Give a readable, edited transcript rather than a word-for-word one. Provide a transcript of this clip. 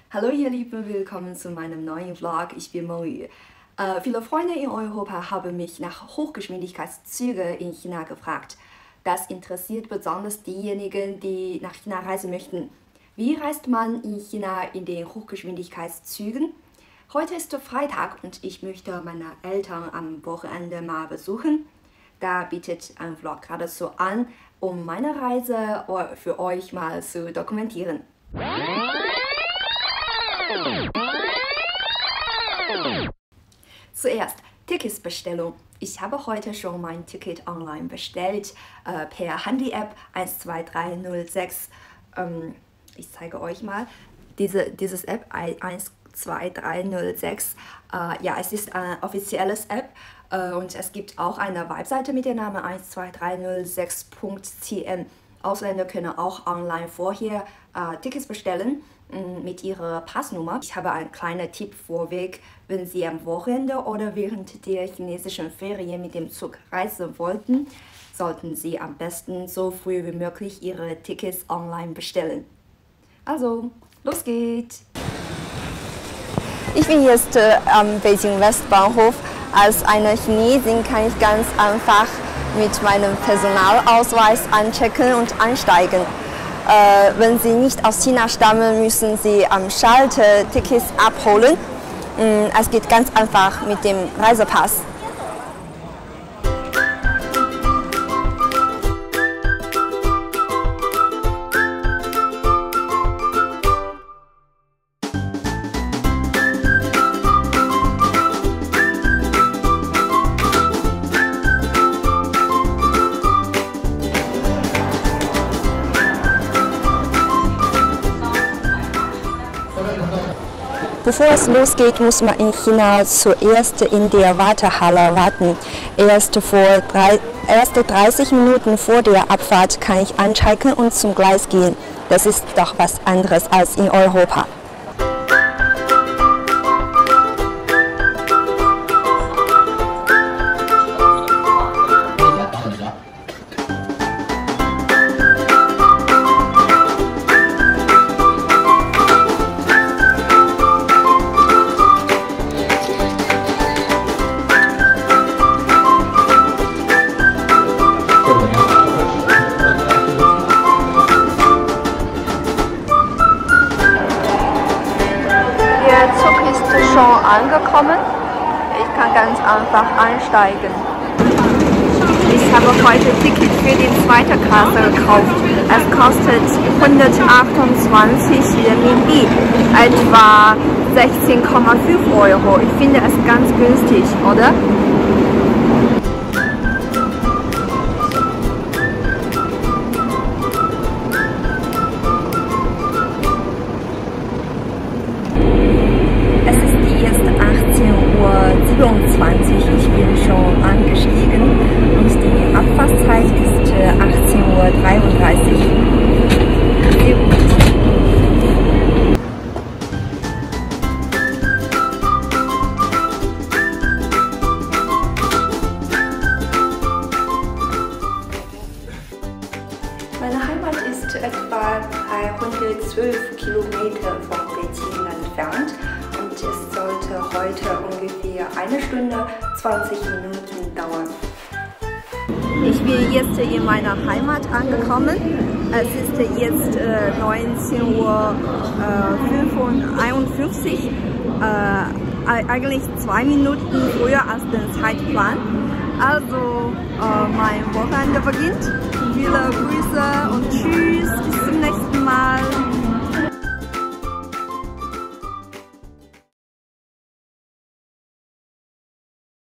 Hallo ihr Lieben, willkommen zu meinem neuen Vlog. Ich bin Mengyu. Viele Freunde in Europa haben mich nach Hochgeschwindigkeitszügen in China gefragt. Das interessiert besonders diejenigen, die nach China reisen möchten. Wie reist man in China in den Hochgeschwindigkeitszügen? Heute ist Freitag und ich möchte meine Eltern am Wochenende mal besuchen. Da bietet ein Vlog geradezu an, um meine Reise für euch mal zu dokumentieren. Zuerst Ticketsbestellung. Ich habe heute schon mein Ticket online bestellt, per Handy-App 12306. Ich zeige euch mal. Dieses App 12306. Ja, es ist eine offizielle App und es gibt auch eine Webseite mit dem Namen 12306.cn. Ausländer können auch online vorher Tickets bestellen mit ihrer Passnummer. Ich habe einen kleinen Tipp vorweg: Wenn Sie am Wochenende oder während der chinesischen Ferien mit dem Zug reisen wollten, sollten Sie am besten so früh wie möglich Ihre Tickets online bestellen. Also, los geht's! Ich bin jetzt am Beijing Westbahnhof. Als eine Chinesin kann ich ganz einfach mit meinem Personalausweis einchecken und einsteigen. Wenn Sie nicht aus China stammen, müssen Sie am Schalter Tickets abholen. Es geht ganz einfach mit dem Reisepass. Bevor es losgeht, muss man in China zuerst in der Wartehalle warten. Erst 30 Minuten vor der Abfahrt kann ich einchecken und zum Gleis gehen. Das ist doch was anderes als in Europa. Der Zug ist schon angekommen. Ich kann ganz einfach einsteigen. Ich habe heute Ticket für die zweite Klasse gekauft. Es kostet 128 RMB, etwa 16,5 Euro. Ich finde es ganz günstig, oder? Ich bin schon angestiegen und die Abfahrtszeit ist 18:33 Uhr. Sehr gut. Meine Heimat ist etwa 312 Kilometer von Beijing entfernt. Und es sollte heute ungefähr 1 Stunde 20 Minuten dauern. Ich bin jetzt in meiner Heimat angekommen. Es ist jetzt 19:51 Uhr. Eigentlich 2 Minuten früher als der Zeitplan. Also mein Wochenende beginnt. Viele Grüße und Tschüss.